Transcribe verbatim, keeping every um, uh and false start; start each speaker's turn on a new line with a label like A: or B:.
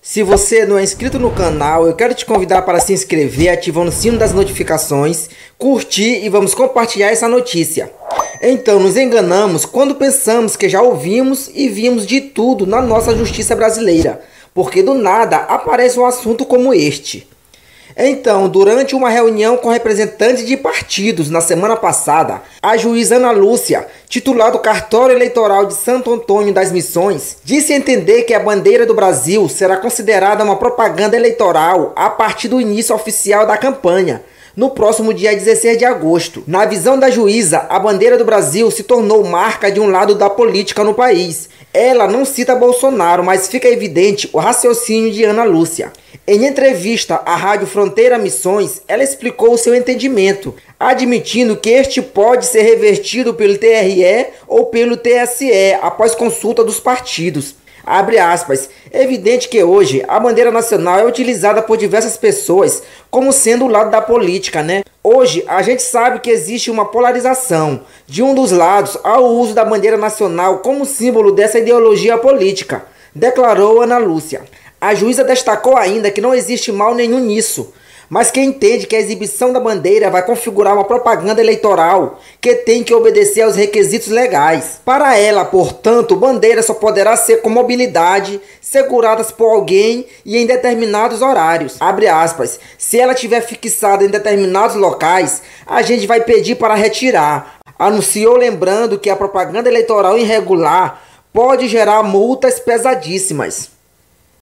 A: Se você não é inscrito no canal, eu quero te convidar para se inscrever ativando o sino das notificações, curtir e vamos compartilhar essa notícia. Então, nos enganamos quando pensamos que já ouvimos e vimos de tudo na nossa justiça brasileira, porque do nada aparece um assunto como este. Então, durante uma reunião com representantes de partidos na semana passada, a juíza Ana Lúcia, titular do Cartório Eleitoral de Santo Antônio das Missões, disse entender que a bandeira do Brasil será considerada uma propaganda eleitoral a partir do início oficial da campanha, no próximo dia dezesseis de agosto. Na visão da juíza, a bandeira do Brasil se tornou marca de um lado da política no país. Ela não cita Bolsonaro, mas fica evidente o raciocínio de Ana Lúcia. Em entrevista à Rádio Fronteira Missões, ela explicou o seu entendimento, admitindo que este pode ser revertido pelo T R E ou pelo T S E após consulta dos partidos. Abre aspas, é evidente que hoje a bandeira nacional é utilizada por diversas pessoas como sendo o lado da política, né? Hoje a gente sabe que existe uma polarização de um dos lados ao uso da bandeira nacional como símbolo dessa ideologia política, declarou Ana Lúcia. A juíza destacou ainda que não existe mal nenhum nisso, mas que entende que a exibição da bandeira vai configurar uma propaganda eleitoral que tem que obedecer aos requisitos legais. Para ela, portanto, bandeira só poderá ser com mobilidade, seguradas por alguém e em determinados horários. Abre aspas, se ela estiver fixada em determinados locais, a gente vai pedir para retirar. Anunciou, lembrando que a propaganda eleitoral irregular pode gerar multas pesadíssimas.